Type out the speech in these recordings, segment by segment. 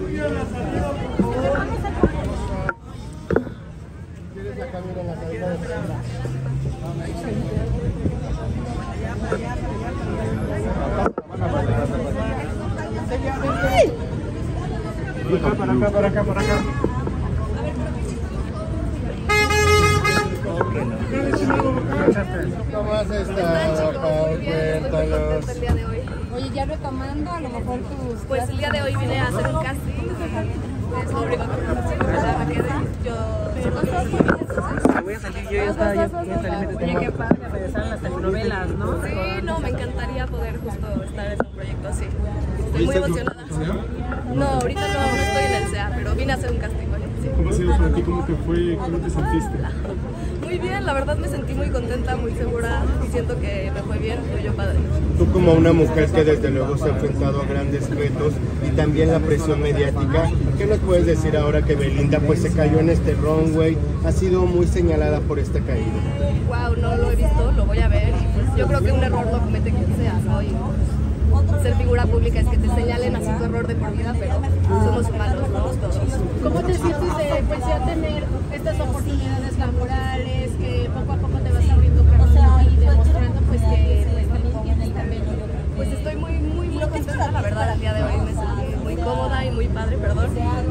¿Quieres la cámara en la salida de prensa? Para acá. ¿Cómo has estado, Pau? Cuéntanos. El día de hoy. Oye, ya retomando a lo mejor tus... Pues el día de hoy vine a hacer un casting. Es lo único que puedo decir. Me quedé. Voy a salir, yo ya estaba Oye, qué padre, regresaron las telenovelas, ¿no? Sí, no, me encantaría poder justo estar en un proyecto así. Estoy muy emocionada. No, ahorita no estoy en el CEA, pero vine a hacer un casting hoy. Sí. ¿Cómo ha sido para ti? ¿Cómo te fue? ¿Cómo te sentiste? Muy bien, la verdad me sentí muy contenta, muy segura y siento que me fue bien, fue yo padre. Tú como una mujer que desde luego se ha enfrentado a grandes retos y también la presión mediática, ¿qué nos puedes decir ahora que Belinda pues se cayó en este runway? Ha sido muy señalada por esta caída. Wow, no lo he visto, lo voy a ver y pues yo creo que un error lo comete quien sea, ¿no? Y ser figura pública es que te señalen así tu error de por vida, pero somos humanos, ¿no? Todos. ¿Cómo te sientes de pues, ya tener estas oportunidades laborales, que poco a poco te vas abriendo camino y demostrando pues que pues, también el cabello? Pues estoy muy contenta, la verdad, el día de hoy me sentí muy cómoda y muy padre, perdón.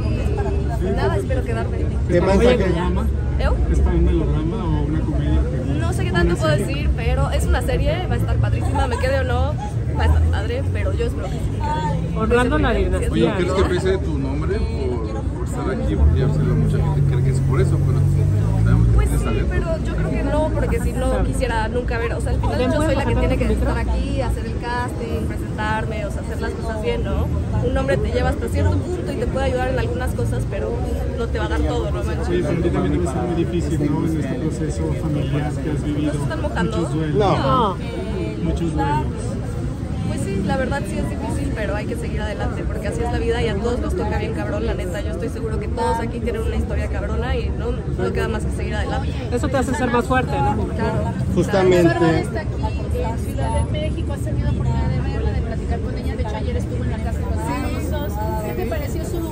Y nada, espero quedarme. ¿Qué más ¿Es que- melodrama? ¿Eu? ¿Es para un melodrama o una comedia? No sé qué tanto puedo decir, pero es una serie, va a estar padrísima, me quede o no, va a estar padre, pero yo espero que sí. Orlando la Oye, dinastía, ¿quieres ¿no? que pese tu nombre por estar aquí? Porque ya sé, mucha gente cree que es por eso, pero sabemos que Pues tienes sí, talento. pero yo creo que no, porque si no quisiera nunca ver, o sea, al final yo soy la que tiene que estar aquí, hacer el casting, presentarme, o sea, hacer las cosas bien, ¿no? Un nombre te lleva hasta cierto punto y te puede ayudar en algunas cosas, pero no te va a dar todo, ¿no? Oye, para ti también debe ser muy difícil, ¿no? En este proceso familiar que has vivido. ¿Nos están mojando? Muchos duelos. No. Muchos duelos. Pues sí, la verdad sí es difícil, pero hay que seguir adelante, porque así es la vida y a todos nos toca bien cabrón, la neta. Yo estoy seguro que todos aquí tienen una historia cabrona y no queda más que seguir adelante. Eso te hace ser más fuerte, ¿no? Claro. Bárbara Justamente. está aquí en Ciudad de México, has tenido oportunidad de verla, de platicar con ella, de hecho ayer estuvo en la Casa de los Famosos. ¿Qué te pareció su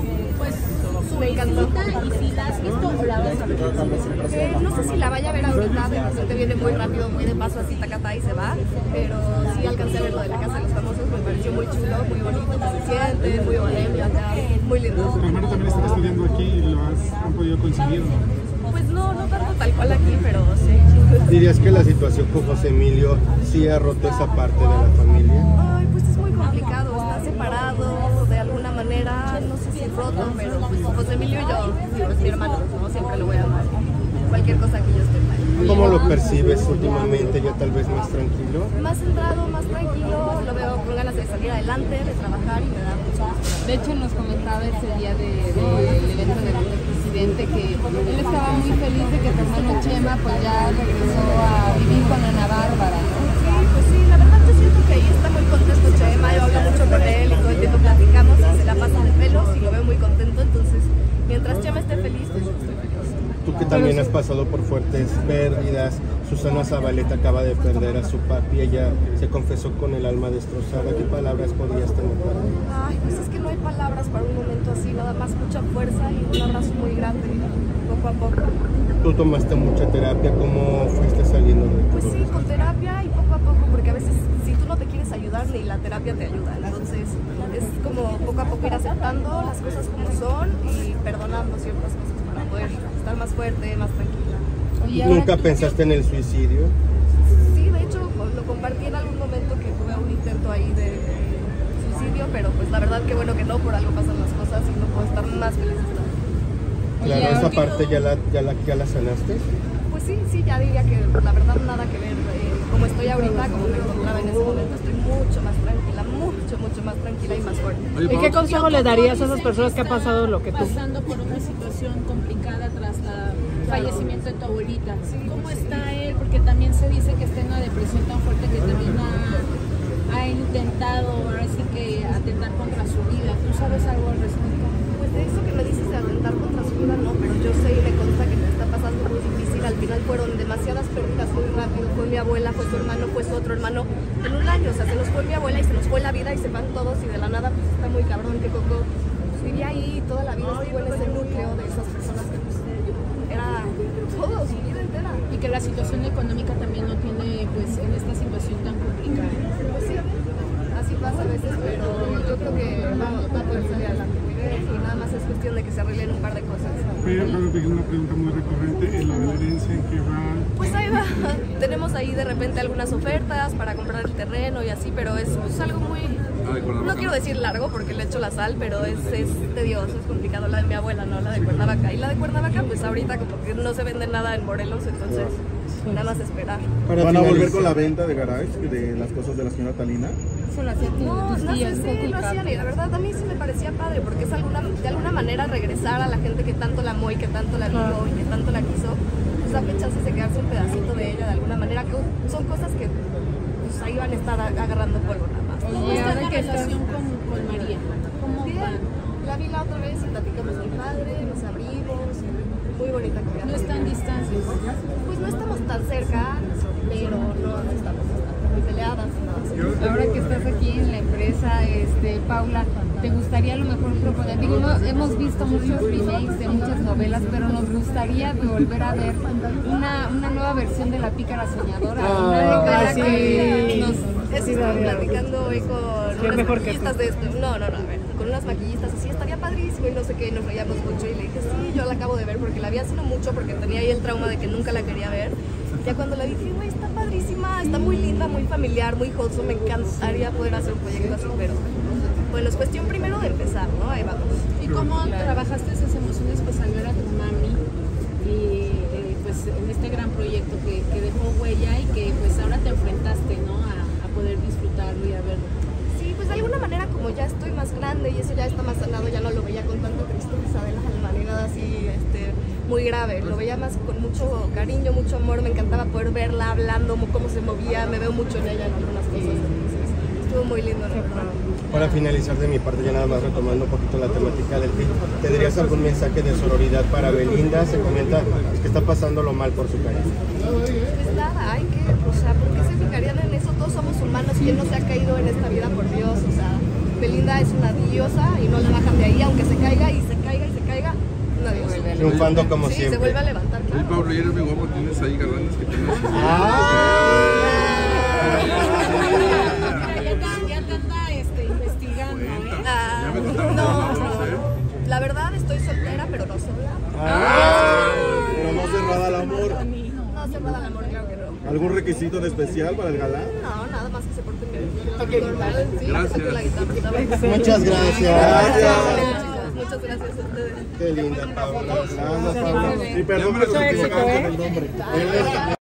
Me encantó. visita y si la has visto o la vas a ver? No sé si la vaya a ver ahorita, de repente viene muy rápido, muy de paso, así tacata y se va, pero sí alcancé a ver lo de la Casa de los Famosos, me pareció muy chulo, muy bonito, como se siente, muy bohemio acá, muy lindo. Tu hermano también está estudiando aquí y lo han podido conseguir, ¿no? Pues no tanto tal cual aquí, pero sí. ¿Dirías que la situación con José Emilio sí ha roto esa parte de la familia? Ay, pues es muy complicado, está separado de alguna manera, no sé si roto, pero pues José Emilio y yo, digo, es mi hermano, ¿no? Siempre lo voy a amar. Cualquier cosa que yo esté mal. ¿Cómo lo percibes últimamente? ¿Ya tal vez más tranquilo? Más centrado, más tranquilo, lo veo con ganas de salir adelante, de trabajar y me da mucho gusto. De hecho, nos comentaba ese día del evento del presidente que él estaba muy feliz de que tu hermano Chema pues ya regresó a vivir con Ana Bárbara, ¿no? Sí, pues sí, la verdad yo siento que ahí está muy contento Chema, yo hablo mucho con él y todo el tiempo platicamos y se la pasa de pelos y lo veo muy contento, entonces mientras Chema esté feliz, pues yo estoy feliz. Tú que también has pasado por fuertes pérdidas, Susana Zabaleta acaba de perder a su papi, ella se confesó con el alma destrozada. ¿Qué palabras podrías tener para él? Ay, pues es que no hay palabras para un momento así, nada más mucha fuerza y un abrazo muy grande, poco a poco. Tú tomaste mucha terapia, ¿cómo fuiste saliendo de Pues todo sí, esto? con terapia y poco a poco, porque a veces si tú no te quieres ayudar, ni la terapia te ayuda. Entonces es como poco a poco ir aceptando las cosas como son y perdonando ciertas cosas para poder estar más fuerte, más tranquila. Oye, ¿Nunca pensaste en el suicidio? Sí, de hecho lo compartí en algún momento que tuve un intento ahí de suicidio, pero pues la verdad que bueno que no, por algo pasan las cosas y no puedo estar más feliz de estar. Claro, esa parte ya la sanaste. Pues sí, ya diría que la verdad nada que ver. Como estoy ahorita, como me encontraba en ese momento, estoy mucho más tranquila, mucho más tranquila y más fuerte. Oye, ¿Y qué Pau, consejo le darías a esas personas que han pasado lo que tú? Pasando por una situación complicada tras el fallecimiento de tu abuelita. ¿Cómo está él? Porque también se dice que está en una depresión tan fuerte que también ha intentado ahora sí que atentar contra su vida. ¿Tú sabes algo al respecto? Pues de eso que me dices de atentar contra su vida, no, pero yo sé y me consta que te está pasando muy difícil. Al final fueron demasiadas pérdidas muy rápido. Fue mi abuela, fue su hermano, fue su otro hermano en un año. O sea, se nos fue mi abuela y se nos fue la vida y se van todos y de la nada pues está muy cabrón que Coco vivía ahí, toda la vida estuvo en ese núcleo de esas personas que pues, era todo su vida entera. Y que la situación económica también no tiene, pues, en esta situación tan complicada. Pues sí, así pasa a veces, pero yo creo que va a poder salir adelante muy bien y nada más es cuestión de que se arreglen un par de cosas. Pero una pregunta muy recurrente, ¿en la herencia en qué va? Pues ahí va, tenemos ahí de repente algunas ofertas para comprar el terreno y así, pero es algo muy, no quiero decir largo porque le echo la sal, pero es tedioso, es complicado. La de mi abuela, ¿no? La de Cuernavaca. Y la de Cuernavaca, pues ahorita como que no se vende nada en Morelos, entonces nada más esperar. ¿Van a volver con la venta de garage de las cosas de la señora Talina? Eso lo hacía No sé si lo hacían y la verdad a mí sí me parecía padre porque es de alguna manera regresar a la gente que tanto la amó y que tanto la vivió y que tanto la quiso, pues darle chances de quedarse un pedacito de ella de alguna manera, que son cosas que pues ahí van a estar agarrando polvo nada más. ¿Cómo está la relación con María? ¿Cómo Bien, van? la vi la otra vez y platicamos muy padre, nos abrimos, muy bonita comida. No están distancias. Pues no estamos tan cerca, pero no estamos muy peleadas, nada así. Ahora que estás aquí en la empresa, Paula, ¿te gustaría a lo mejor proponer? Digo, hemos visto muchos remakes de muchas novelas, pero nos gustaría volver a ver una nueva versión de La Pícara Soñadora. Una novela que nos... Estuve platicando hoy con unas maquillistas de esto. No, a ver, con unas maquillistas así, estaría padrísimo y no sé qué, nos reíamos mucho y le dije, sí, yo la acabo de ver porque la vi hace no mucho porque tenía ahí el trauma de que nunca la quería ver. Ya cuando la vi dije, güey, está padrísima, está muy linda, muy familiar, muy wholesome, me encantaría poder hacer un proyecto así, pero bueno, es cuestión primero de empezar, ¿no? Ahí vamos. ¿Y cómo trabajaste esas emociones pues al ver a tu mami y pues en este gran proyecto que dejó huella y que pues ahora te enfrentaste, ¿no? A poder disfrutarlo y a verlo. Sí, pues de alguna manera como ya estoy más grande y eso ya está más sanado, ya no lo veía con tanta tristeza del alma ni nada así muy grave, lo veía más con mucho cariño, mucho amor, me encantaba poder verla hablando, cómo se movía, me veo mucho en ella en algunas cosas, entonces estuvo muy lindo, la verdad. Para finalizar de mi parte, ya nada más retomando un poquito la temática del film, ¿tendrías algún mensaje de sororidad para Belinda? Se comenta que está pasándolo mal por su caída. Pues nada, hay que, o sea, ¿por qué se fijarían en eso? Todos somos humanos, ¿quién no se ha caído en esta vida, por Dios? O sea, Belinda es una diosa y no la bajan de ahí, aunque se caiga y se caiga y se caiga, una diosa. Triunfando como sí, siempre. se vuelve a levantar, Oye, claro. Pablo, y eres muy guapo, tienes ahí garranes que tienes. Ya te anda investigando, ¿eh? Ya me contaron No, todos, la verdad estoy soltera, pero no sola. Pero no cerrada al amor. No cerrada al amor, claro que no. ¿Algún requisito de especial para el galán? No, nada más que se porten bien. Normal, sí, Gracias. que toque la guitarra, ¿sabes? Muchas gracias. Muchas gracias a ustedes. Qué linda, Paula. Y perdón por equivocarme con el nombre.